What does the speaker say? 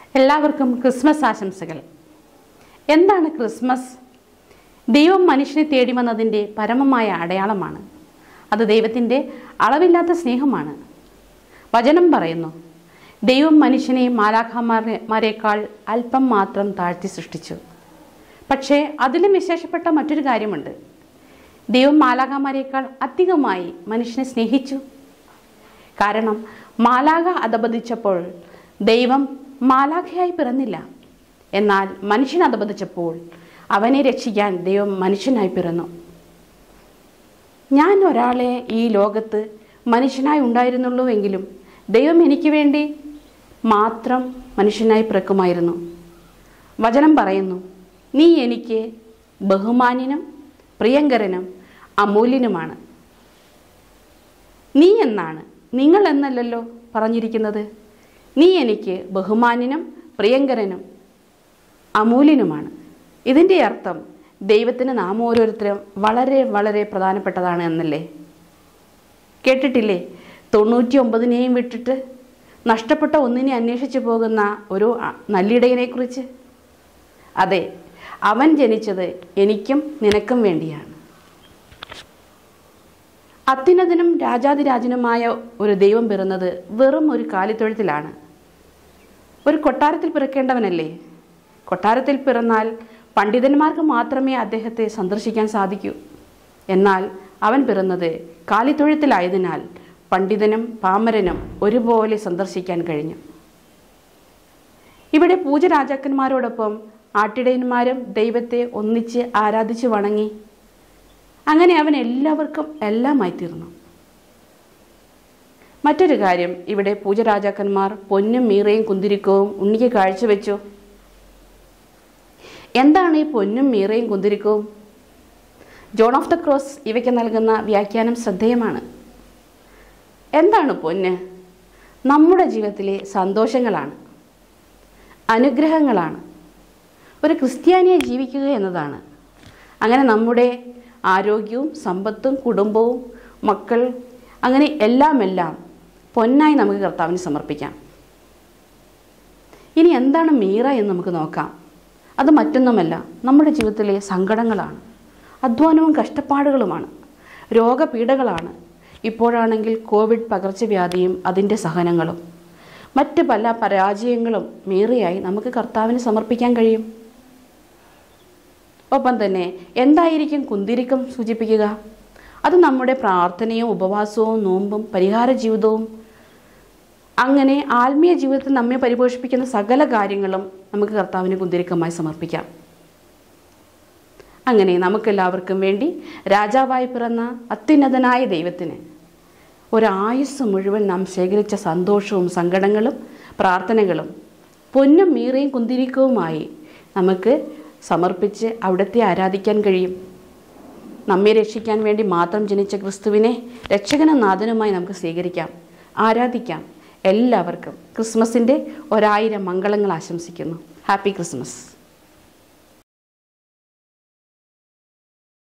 എല്ലാവർക്കും ക്രിസ്മസ് ആശംസകൾ. എന്താണ് ക്രിസ്മസ്? ദൈവം മനുഷ്യനെ തേടി വന്നതിൻ്റെ പരമമായ അടയാളമാണ്. അത് ദൈവത്തിൻ്റെ അളവില്ലാത്ത സ്നേഹമാണ്. വചനം പറയുന്നു, ദൈവം മനുഷ്യനെ മാലാഖമാരേക്കാൾ അല്പം മാത്രം താഴ്ത്തി സൃഷ്ടിച്ചു. പക്ഷേ അതിലും വിശേഷപ്പെട്ട മറ്റൊരു കാര്യമുണ്ട്. ദൈവം മാലാഖമാരേക്കാൾ അധികമായി മനുഷ്യനെ സ്നേഹിച്ചു. കാരണം മാലാഖ അധപതിച്ചപ്പോൾ ദൈവം മാലാഖയായി പിറന്നില്ല. എന്നാൽ മനുഷ്യൻ അധപതിച്ചപ്പോൾ അവനെ രക്ഷിക്കാൻ ദൈവം മനുഷ്യനായി പിറന്നു. ഞാൻ ഒരാളെ ഈ ലോകത്ത് മനുഷ്യനായി ഉണ്ടായിരുന്നുള്ളൂ എങ്കിലും ദൈവം എനിക്ക് വേണ്ടി മാത്രം മനുഷ്യനായി പിറക്കുമായിരുന്നു. വചനം പറയുന്നു, നീ എനിക്ക് ബഹുമാന്യനും പ്രിയങ്കരനും അമൂല്യനുമാണ്. നീ എന്നാണ്, നിങ്ങൾ എന്നല്ലല്ലോ പറഞ്ഞിരിക്കുന്നത്. നീ എനിക്ക് ബഹുമാന്യനും പ്രിയങ്കരനും അമൂല്യനുമാണ്. ഇതിൻ്റെ അർത്ഥം ദൈവത്തിന് നാം ഓരോരുത്തരും വളരെ വളരെ പ്രധാനപ്പെട്ടതാണ് എന്നല്ലേ? കേട്ടിട്ടില്ലേ, 99 വിട്ടിട്ട് നഷ്ടപ്പെട്ട ഒന്നിനെ അന്വേഷിച്ചു പോകുന്ന ഒരു നല്ലിടയനെക്കുറിച്ച്? അതെ, അവൻ ജനിച്ചത് എനിക്കും നിനക്കും വേണ്ടിയാണ്. അത്യുന്നതനും രാജാതിരാജനുമായ ഒരു ദൈവം പിറന്നത് വെറും ഒരു കാലിത്തൊഴുത്തിലാണ്. ഒരു കൊട്ടാരത്തിൽ പിറക്കേണ്ടവനല്ലേ? കൊട്ടാരത്തിൽ പിറന്നാൽ പണ്ഡിതന്മാർക്ക് മാത്രമേ അദ്ദേഹത്തെ സന്ദർശിക്കാൻ സാധിക്കൂ. എന്നാൽ അവൻ പിറന്നത് കാലിത്തൊഴുത്തിലായതിനാൽ പണ്ഡിതനും പാമരനും ഒരുപോലെ സന്ദർശിക്കാൻ കഴിഞ്ഞു. ഇവിടെ പൂജരാജാക്കന്മാരോടൊപ്പം ആട്ടിടയന്മാരും ദൈവത്തെ ഒന്നിച്ച് ആരാധിച്ചു വണങ്ങി. അങ്ങനെ അവൻ എല്ലാവർക്കും എല്ലാമായി തീർന്നു. മറ്റൊരു കാര്യം, ഇവിടെ പൂജരാജാക്കന്മാർ പൊന്നും മീറയും കുന്തിരിക്കവും ഉണ്ണിക്ക് കാഴ്ചവെച്ചു. എന്താണ് ഈ പൊന്നും മീറയും കുന്തിരിക്കവും? ജോൺ ഓഫ് ദ ക്രോസ് ഇവയ്ക്ക് നൽകുന്ന വ്യാഖ്യാനം ശ്രദ്ധേയമാണ്. എന്താണ് പൊന്ന്? നമ്മുടെ ജീവിതത്തിലെ സന്തോഷങ്ങളാണ്, അനുഗ്രഹങ്ങളാണ്. ഒരു ക്രിസ്ത്യാനിയെ ജീവിക്കുക എന്നതാണ്. അങ്ങനെ നമ്മുടെ ആരോഗ്യവും സമ്പത്തും കുടുംബവും മക്കൾ, അങ്ങനെ എല്ലാം പൊന്നായി നമുക്ക് കർത്താവിന് സമർപ്പിക്കാം. ഇനി എന്താണ് മീറ എന്ന് നമുക്ക് നോക്കാം. അത് മറ്റൊന്നുമല്ല, നമ്മുടെ ജീവിതത്തിലെ സങ്കടങ്ങളാണ്, അധ്വാനവും കഷ്ടപ്പാടുകളുമാണ്, രോഗപീഠകളാണ്. ഇപ്പോഴാണെങ്കിൽ കോവിഡ് പകർച്ചവ്യാധിയും അതിൻ്റെ സഹനങ്ങളും മറ്റ് പല പരാജയങ്ങളും മീറയായി നമുക്ക് കർത്താവിന് സമർപ്പിക്കാൻ കഴിയും. ഒപ്പം തന്നെ എന്തായിരിക്കും കുന്തിരിക്കം സൂചിപ്പിക്കുക? അത് നമ്മുടെ പ്രാർത്ഥനയും ഉപവാസവും നോമ്പും പരിഹാര ജീവിതവും, അങ്ങനെ ആത്മീയ ജീവിതത്തിൽ നമ്മെ പരിപോഷിപ്പിക്കുന്ന സകല കാര്യങ്ങളും നമുക്ക് കർത്താവിന് കുന്തിരിക്കമായി സമർപ്പിക്കാം. അങ്ങനെ നമുക്കെല്ലാവർക്കും വേണ്ടി രാജാവായി പിറന്ന അത്യുന്നതനായ ദൈവത്തിന് ഒരായുസ് മുഴുവൻ നാം ശേഖരിച്ച സന്തോഷവും സങ്കടങ്ങളും പ്രാർത്ഥനകളും പൊന്നും മീറയും കുന്തിരിക്കവുമായി നമുക്ക് സമർപ്പിച്ച് അവിടുത്തെ ആരാധിക്കാൻ കഴിയും. നമ്മെ രക്ഷിക്കാൻ വേണ്ടി മാത്രം ജനിച്ച ക്രിസ്തുവിനെ രക്ഷകനും നാഥനുമായി നമുക്ക് സ്വീകരിക്കാം, ആരാധിക്കാം. എല്ലാവർക്കും ക്രിസ്മസിൻ്റെ 1000 മംഗളങ്ങൾ ആശംസിക്കുന്നു. Happy Christmas.